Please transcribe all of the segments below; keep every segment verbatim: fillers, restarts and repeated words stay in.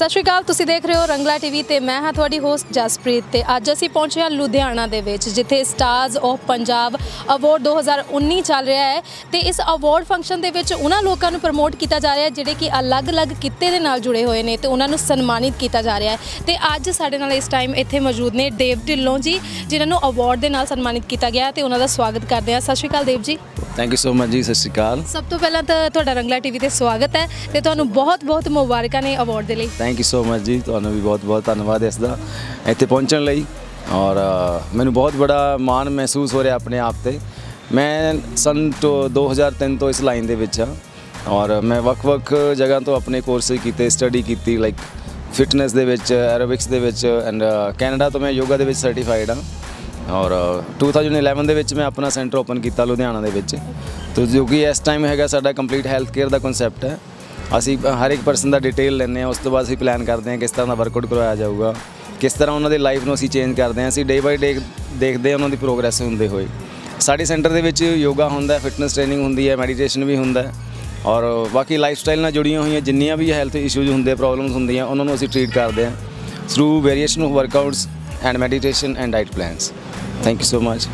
सत श्री अकाल, तुसीं देख रहे हो रंगला टीवी ते मैं हाँ तुहाडी होस्ट जसप्रीत। ते अज असीं पहुंचे हाँ लुधियाना दे विच जिथे स्टार्स ऑफ पंजाब अवार्ड दो हज़ार उन्नी चल रहा है। ते इस अवार्ड फंक्शन दे विच उन्हां लोकां नूं प्रमोट किया जा रहा है जिहड़े कि अलग अलग किते दे नाल जुड़े हुए ने ते उन्हां नूं सन्मानित किया जा रहा है। ते अज साडे नाल इस टाइम इत्थे मौजूद ने देव ढिल्लों जी जिन्हां नूं अवार्ड दे नाल सन्मानित किया गया ते उन्हां दा स्वागत करदे हां। सत श्री अकाल Dev ji. Thank you so much जी। सत श्री अकाल। सब तो पहला तो तुहाडा रंगला टीवी ते स्वागत है ते तुहानूं बहुत बहुत मुबारकां ने अवार्ड दे लई। थैंक यू सो मच जी, तुहानूं भी बहुत बहुत धन्यवाद इसदा इत्थे पहुंचण लई। और मैनूं बहुत बड़ा माण महसूस हो रहा अपने आप ते। मैं सन तो दो हज़ार तीन तो इस लाइन दे विच हां और मैं वख-वख जगह तो अपने कोर्स कीते, स्टडी कीती लाइक फिटनेस दे विच, एरोबिक्स दे विच एंड कैनेडा तो मैं योगा दे विच सर्टिफाइड हाँ। और टू थाउजेंड इलेवन दे विच मैं अपना सेंटर ओपन किया लुधियाना दे विच। तो जो कि इस टाइम हैगा साडा कंप्लीट हैल्थ केयर का कॉन्सैप्ट है। असी हर एक परसन का डिटेल लेने, उस तो बाद असी प्लान करते हैं किस तरह का वर्कआउट करवाया जाऊगा, किस तरह उन्होंने लाइफ में असी चेंज करते हैं। असी डे बाय डे देखते हैं उन्होंने प्रोग्रेस होंदे हुए। साडे सेंटर दे विच योगा होंदा, फिटनेस ट्रेनिंग होंदी है, मैडिटेशन भी होंदा है और बाकी लाइफ स्टाइल नाल जुड़ियां हुई जिन्नियां भी हैल्थ इशूज होंदे, प्रॉब्लम्स होंदियां उन्होंने असी ट्रीट करते हैं through variation of workouts and meditation and diet plans. Thank you so much.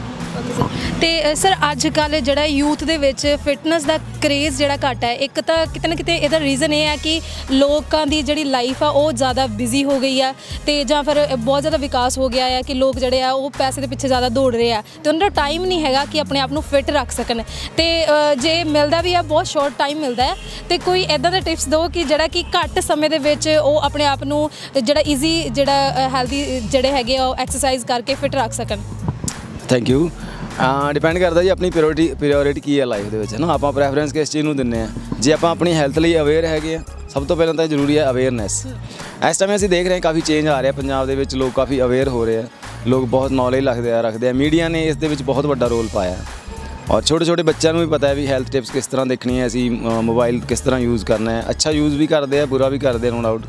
तो सर अजकल जो यूथ दे विच फिटनेस का क्रेज़ जोड़ा घट है, एक तो किते ना किते इहदा रीज़न ये है कि लोगों की जी लाइफ आ वो ज़्यादा बिजी हो गई है तो या फिर बहुत ज़्यादा विकास हो गया है कि लोग जोड़े आ वो पैसे के पिछे ज़्यादा दौड़ रहे हैं तो उन्होंने टाइम नहीं है कि अपने आप को फिट रख सकन। तो जे मिलता भी है बहुत शॉर्ट टाइम मिलता है तो कोई इदा दे टिप्स दो कि जोड़ा कि घट समय दे विच वो अपने आप को जोड़ा ईजी जोड़ा हैल्दी जोड़े हैगे एक्सरसाइज करके फिट रख सकन। Thank you. डिपेंड करता जी अपनी प्रियोरिटी प्रियोरिटी की है लाइफ के ना, आप प्रैफरेंस किस चीज़ को दिंने हैं। जे आप अपनी हैल्थ लिए अवेयर है, सब तो पहले तो जरूरी है अवेयरनैस। इस टाइम असीं देख रहे हैं काफ़ी चेंज आ रहा है पंजाब दे विच, लोग काफ़ी अवेयर हो रहे हैं, लोग बहुत नॉलेज रखते हैं रखते हैं मीडिया ने इस दे विच बहुत बड़ा रोल पाया और छोटे छोटे बच्चों भी पता है भी हैल्थ टिप्स किस तरह देखनी है, असीं मोबाइल किस तरह यूज़ करना है। अच्छा यूज़ भी करते हैं, बुरा भी करते हैं, नो डाउट,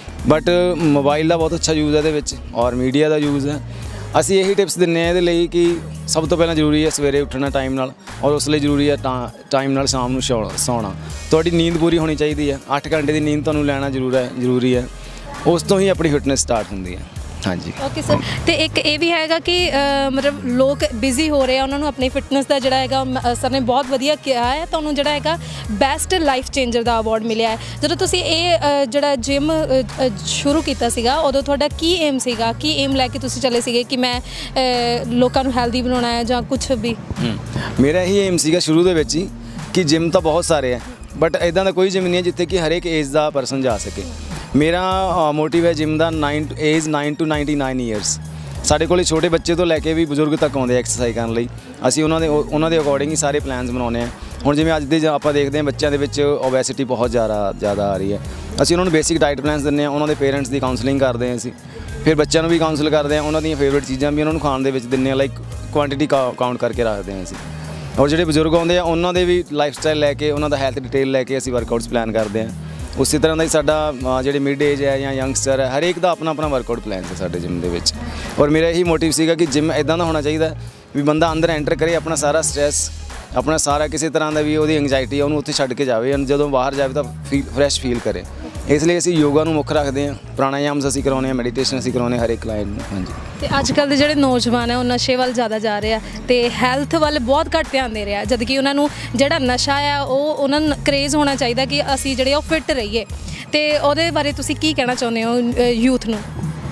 बट मोबाइल का बहुत अच्छा यूज़ है ये और मीडिया का यूज़ है। असी यही टिप्स दिन्ने हैं ये कि सब तो पहले जरूरी है सवेरे उठना टाइम नाल और उस लिए जरूरी है टा टाइम नाल शाम नूं सौना सौना थोड़ी नींद पूरी होनी चाहिए है। अठ घंटे की नींद तुहानूं लैना जरूर है जरूरी है, उस तो ही अपनी फिटनेस स्टार्ट होंदी है। हाँ जी ओके सर। तो एक ये भी है कि मतलब लोग बिजी हो रहे हैं, उन्होंने अपनी फिटनेस का जोड़ा है सर ने बहुत वधिया किया है तो उन्होंने जोड़ा है बेस्ट लाइफ चेंजर का अवार्ड मिले है। जो तुसी ये जोड़ा जिम शुरू किया सीगा उदों तुहाडा की एम सीगा, की एम लैके तुसी चले सीगे कि मैं लोगों को हैल्दी बनाना है या कुछ भी? मेरा यही एम सीगा शुरू दे विच ही कि जिम तो बहुत सारे हैं बट इदां दा कोई जिम नहीं है जिथे कि हर एक एज का परसन जा सके। मेरा मोटिव है जिम का nine age nine to ninety nine years. साढ़े को छोटे बच्चे तो लैके भी बजुर्ग तक आते एक्सरसाइज करने लई, असीं उन्हां दे उन्हां दे अकॉर्डिंग ही सारे प्लान्स बनाने हैं। हुण जिवें अज दे आपां देखते हैं बच्चों के विच ओबैसिटी बहुत ज़्यादा ज़्यादा आ रही है, असीं उन्होंने बेसिक डाइट प्लान्स दिंदे हैं, उन्होंने पेरेंट्स की काउंसलिंग करते हैं, असीं फिर बच्चों को भी काउंसल करते हैं, उन्होंने फेवरेट चीज़ां भी उन्होंने खाण दे विच दिंदे हैं, लाइक क्वांटिटी काउंट करके रखते हैं असीं। और जो बजुर्ग आते हैं उन्होंने भी लाइफ स्टाइल लैके उन्हों का हैल्थ डिटेल लैके असीं वर्कआउट्स प्लान करते हैं। उसी तरह का ही साडा जो मिड एज है या यंगस्टर है हर एक का अपना अपना वर्कआउट प्लान है साडे जिम दे विच। और मेरा यही मोटिव सीगा कि जिम इदां दा होना चाहिए भी बंदा अंदर एंटर करे, अपना सारा स्ट्रैस अपना सारा किसी तरह का भी वो एंगजाइटी उन्होंने उत्थे छड्ड के जाए, जो बाहर जाए तो फील फ्रैश फील करे। इसलिए असीं योगा नूं मुख रखते हैं, प्राणायाम्स असीं करवाउने, मैडिटेशन असीं करवाउने हर एक क्लाइंट नूं। हाँ जी। तो अजकल के जोड़े नौजवान है वो नशे वाल ज़्यादा जा रहे हैं तो हैल्थ वाल बहुत घट ध्यान दे रहे हैं, जबकि उन्होंने जोड़ा नशा है वो उन्होंने क्रेज़ होना चाहिए कि असीं जिहड़े वो फिट रहीए। तो उहदे बारे तुसीं की कहना चाहुंदे हो यूथ नूं?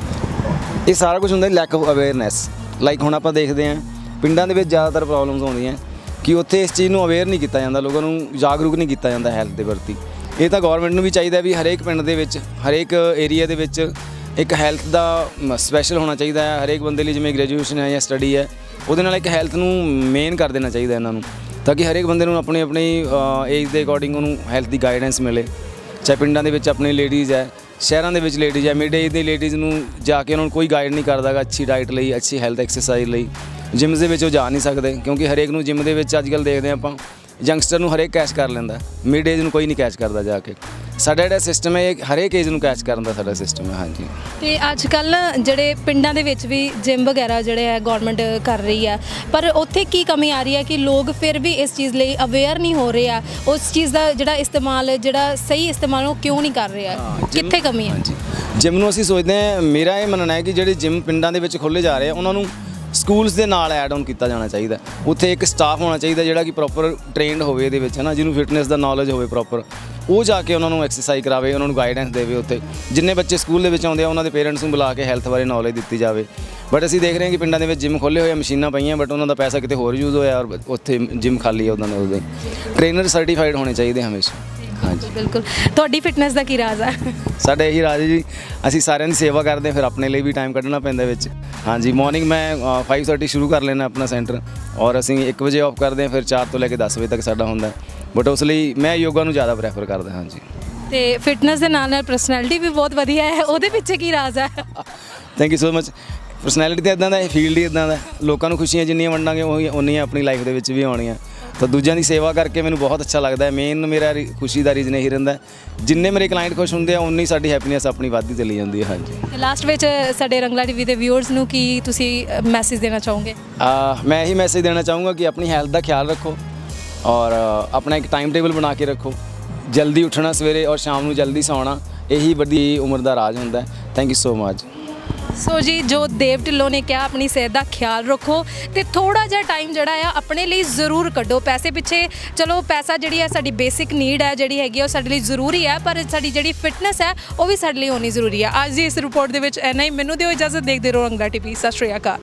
ये सारा कुछ हुंदा लैक ऑफ अवेयरनैस। लाइक हुण आपां देखते हैं पिंडां दे विच ज़्यादातर प्रॉब्लम्स आउंदियां कि उत्थे इस चीज़ नूं अवेयर नहीं किया जाता, लोगों को जागरूक नहीं किया जाता हैल्थ के प्रति। ये तो गौरमेंट नूं भी चाहिए भी हरेक पिंड दे विच हरेक एरिया दे विच एक हैल्थ का स्पैशल होना चाहिए है। हरेक बंदे लिए जिवें ग्रेजुएशन है या स्टडी है उहदे नाल एक हैल्थ नूं मेन कर देना चाहिए इन्हां नूं, ताकि हरेक बंदे नूं अपनी अपनी एज के अकॉर्डिंग उन्होंने हैल्थ की गाइडेंस मिले। चाहे पिंडां दे विच अपनी लेडीज़ है, शहरों के विच लेडीज़ है, मिड एज दी लेडीज़ नूं जाके उन्होंने कोई गाइड नहीं करता अच्छी डाइट लई, अच्छी हैल्थ एक्सरसाइज लई। जिम दे विच वो जा नहीं सकते क्योंकि हरेक नूं जिम दे विच अजकल देखते हैं आपां यंगस्टर नूं हरेक कैच कर लैंदा, मिड एज नूं कोई नहीं कैच करता जाके। साडा जिहड़ा सिस्टम है हरेक एज नूं कैच करन दा साडा सिस्टम है। हाँ जी। तो अजकल जिहड़े पिंडां दे विच भी जिम वगैरह जिहड़े है गौरमेंट कर रही है, पर उत्थे की कमी आ रही है कि लोग फिर भी इस चीज़ लई अवेयर नहीं हो रहे हैं, उस चीज़ का जिहड़ा इस्तेमाल जिहड़ा सही इस्तेमाल वो क्यों नहीं कर रहे हैं, कित्थे कमी है? ਜਿਮ ਨੂੰ ਅਸੀਂ ਸੋਚਦੇ ਹਾਂ, ਮੇਰਾ ਇਹ ਮੰਨਣਾ ਹੈ ਕਿ ਜਿਹੜੇ ਜਿਮ ਪਿੰਡਾਂ ਦੇ ਵਿੱਚ ਖੋਲ੍ਹੇ ਜਾ ਰਹੇ ਆ ਉਹਨਾਂ ਨੂੰ ਸਕੂਲਸ ਦੇ ਨਾਲ ਐਡ ਆਨ ਕੀਤਾ ਜਾਣਾ ਚਾਹੀਦਾ। ਉੱਥੇ ਇੱਕ ਸਟਾਫ ਹੋਣਾ ਚਾਹੀਦਾ ਜਿਹੜਾ ਕਿ ਪ੍ਰੋਪਰ ਟ੍ਰੇਨਡ ਹੋਵੇ ਇਹਦੇ ਵਿੱਚ, ਹੈ ਨਾ, ਜਿਹਨੂੰ ਫਿਟਨੈਸ ਦਾ ਨੌਲੇਜ ਹੋਵੇ ਪ੍ਰੋਪਰ, ਉਹ ਜਾ ਕੇ ਉਹਨਾਂ ਨੂੰ ਐਕਸਰਸਾਈਜ਼ ਕਰਾਵੇ, ਉਹਨਾਂ ਨੂੰ ਗਾਈਡੈਂਸ ਦੇਵੇ। ਉੱਥੇ ਜਿੰਨੇ ਬੱਚੇ ਸਕੂਲ ਦੇ ਵਿੱਚ ਆਉਂਦੇ ਆ ਉਹਨਾਂ ਦੇ ਪੇਰੈਂਟਸ ਨੂੰ ਬੁਲਾ ਕੇ ਹੈਲਥ ਬਾਰੇ ਨੌਲੇਜ ਦਿੱਤੀ ਜਾਵੇ। ਬਟ ਅਸੀਂ ਦੇਖ ਰਹੇ ਹਾਂ ਕਿ ਪਿੰਡਾਂ ਦੇ ਵਿੱਚ ਜਿਮ ਖੋਲ੍ਹੇ ਹੋਏ ਆ, ਮਸ਼ੀਨਾਂ ਪਈਆਂ, ਬਟ ਉਹਨਾਂ ਦਾ ਪੈਸਾ ਕਿਤੇ ਹੋਰ ਯੂਜ਼ ਹੋਇਆ ਔਰ ਉੱਥੇ ਜਿਮ ਖਾਲੀ ਹੈ ਉਹਨਾਂ ਦੇ। ਉਹਦੇ ਟ੍ਰੇਨਰ ਸਰਟੀਫਾਈਡ ਹੋਣੇ ਚਾਹੀਦੇ ਹਮੇਸ਼ਾ। ਹਾਂਜੀ ਬਿਲਕੁਲ। ਤੁਹਾਡੀ ਫਿਟਨੈਸ ਦਾ ਕੀ ਰਾਜ਼ ਹੈ? ਸਾਡਾ ਇਹੀ ਰਾਜ ਹੈ ਜੀ, ਅਸੀਂ ਸਾਰਿਆਂ ਦੀ ਸੇਵਾ ਕਰਦੇ ਹਾਂ, ਫਿਰ ਆਪਣੇ ਲਈ ਵੀ ਟਾਈਮ ਕੱਢਣਾ ਪੈਂਦਾ ਵਿੱਚ। ਹਾਂਜੀ, ਮਾਰਨਿੰਗ ਮੈਂ ਫਾਈਵ ਥਰਟੀ ਸ਼ੁਰੂ ਕਰ ਲੈਣਾ ਆਪਣਾ ਸੈਂਟਰ, ਔਰ ਅਸੀਂ ਇੱਕ ਵਜੇ ਆਫ ਕਰਦੇ ਹਾਂ, ਫਿਰ ਚਾਰ ਤੋਂ ਲੈ ਕੇ ਦਸ ਵਜੇ ਤੱਕ ਸਾਡਾ ਹੁੰਦਾ। ਬਟ ਉਸ ਲਈ ਮੈਂ ਯੋਗਾ ਨੂੰ ਜ਼ਿਆਦਾ ਪ੍ਰੈਫਰ ਕਰਦਾ। ਹਾਂਜੀ, ਤੇ ਫਿਟਨੈਸ ਦੇ ਨਾਲ ਨਾਲ ਪਰਸਨੈਲਿਟੀ ਵੀ ਬਹੁਤ ਵਧੀਆ ਹੈ, ਉਹਦੇ ਪਿੱਛੇ ਕੀ ਰਾਜ਼ ਹੈ? Thank you so much. Personality ਤਾਂ ਇੱਦਾਂ ਦਾ, ਇਹ ਫੀਲਡ ਹੀ ਇੱਦਾਂ ਦਾ, ਲੋਕਾਂ ਨੂੰ ਖੁਸ਼ੀਆਂ ਜਿੰਨੀਆਂ ਵੰਡਾਂਗੇ ਉਹੀ ਉਨੀਆਂ ਆਪਣੀ ਲਾਈਫ ਦੇ ਵਿੱਚ ਵੀ ਆਉਣੀਆਂ। ਤਾਂ ਦੂਜਿਆਂ ਦੀ ਸੇਵਾ ਕਰਕੇ ਮੈਨੂੰ ਬਹੁਤ ਅੱਛਾ ਲੱਗਦਾ ਹੈ। ਮੇਨ ਮੇਰਾ ਰੀ- ਖੁਸ਼ੀ ਦਾ ਰੀਜ਼ਨ ਇਹੀ ਰਹਿੰਦਾ, ਜਿੰਨੇ ਮੇਰੇ ਕਲਾਇੰਟ ਖੁਸ਼ ਹੁੰਦੇ ਆ ਉਨੀ ਸਾਡੀ ਹੈਪੀਨੈਸ ਆਪਣੀ ਵੱਧਦੀ ਚਲੀ ਜਾਂਦੀ ਹੈ। ਹਾਂਜੀ, ਲਾਸਟ ਵਿੱਚ ਸਾਡੇ ਰੰਗਲਾ ਟੀਵੀ ਦੇ ਵਿਊਅਰਸ ਨੂੰ ਕੀ ਤੁਸੀਂ ਮੈਸੇਜ ਦੇਣਾ ਚਾਹੋਗੇ? ਅਹ ਮੈਂ ਇਹੀ ਮੈਸੇਜ ਦੇਣਾ ਚਾਹੂੰਗਾ ਕਿ ਆਪਣੀ ਹੈਲਥ ਦਾ ਖਿਆਲ ਰੱਖੋ, ਔਰ ਆਪਣਾ ਇੱਕ ਟਾਈਮ ਟੇਬਲ ਬਣਾ ਕੇ ਰੱਖੋ। ਜਲਦੀ ਉੱਠਣਾ ਸਵੇਰੇ ਔਰ ਸ਼ਾਮ ਨੂੰ ਜਲਦੀ ਸੌਣਾ, ਇਹੀ ਵੱਡੀ ਉਮਰ ਦਾ ਰਾਜ ਹੁੰਦਾ ਹੈ। Thank you so much. So ਜੀ, ਜੋ ਦੇਵ ਢਿੱਲੋਂ ਨੇ ਕਿਹਾ, ਆਪਣੀ ਸਿਹਤ ਦਾ ਖਿਆਲ ਰੱਖੋ ਤੇ ਥੋੜਾ ਜਿਹਾ ਟਾਈਮ ਜਿਹੜਾ ਆ ਆਪਣੇ ਲਈ ਜ਼ਰੂਰ ਕੱਢੋ। ਪੈਸੇ ਪਿੱਛੇ ਚਲੋ, ਪੈਸਾ ਜਿਹੜੀ ਹੈ ਸਾਡੀ ਬੇਸਿਕ ਨੀਡ ਹੈ, ਜਿਹੜੀ ਹੈਗੀ ਉਹ ਸਾਡੇ ਲਈ ਜ਼ਰੂਰੀ ਹੈ, ਪਰ ਸਾਡੀ ਜਿਹੜੀ ਫਿਟਨੈਸ ਹੈ ਉਹ ਵੀ ਸਾਡੇ ਲਈ ਹੋਣੀ ਜ਼ਰੂਰੀ ਹੈ। ਅੱਜ ਦੀ ਇਸ ਰਿਪੋਰਟ ਦੇ ਵਿੱਚ ਇੰਨਾ ਹੀ। ਮੈਨੂੰ ਦਿਓ ਇਜਾਜ਼ਤ, ਦੇਖਦੇ ਰਹੋ ਰੰਗਲਾ ਟੀਵੀ। ਸਤਿ ਸ਼੍ਰੀ ਅਕਾਲ।